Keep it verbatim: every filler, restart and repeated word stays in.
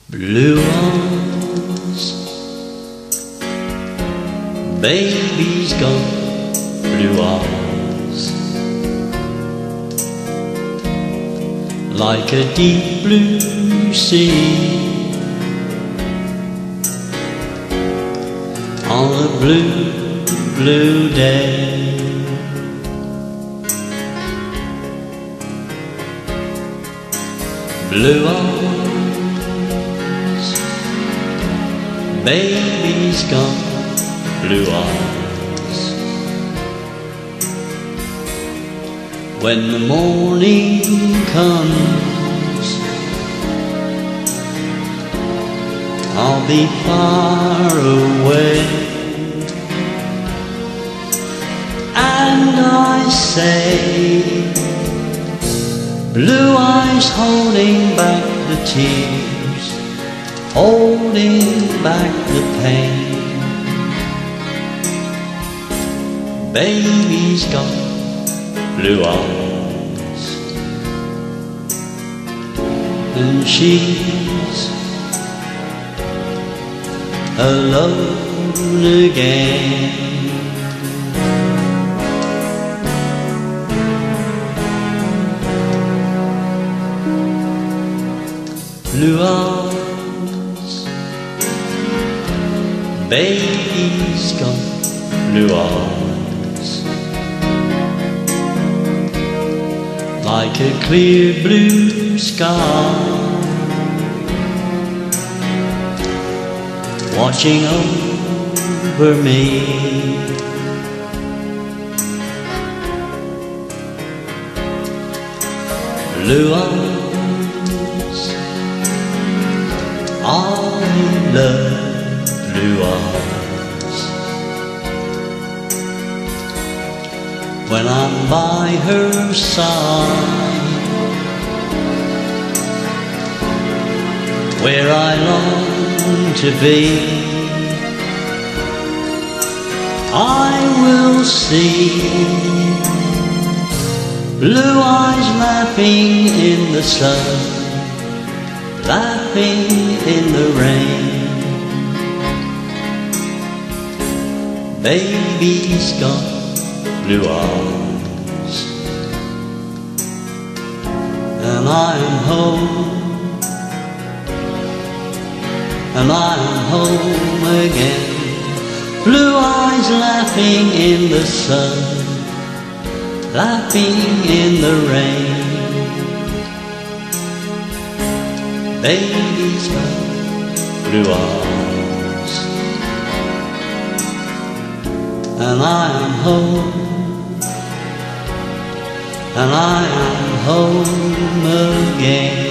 Blue eyes, baby's got blue eyes, like a deep blue sea on a blue, blue day. Blue eyes, baby's got blue eyes. When the morning comes, I'll be far away, and I say, blue eyes holding back the tears, holding back the pain. Baby's got blue eyes, and she's alone again. Blue eyes, baby's got blue eyes, like a clear blue sky, watching over me. Blue eyes, I love blue eyes. When I'm by her side, where I long to be, I will see blue eyes laughing in the sun, laughing in the rain. Baby's got blue eyes, and I'm home, and I'm home again. Blue eyes laughing in the sun, laughing in the rain. Baby's got blue eyes, and I am home, and I am home again.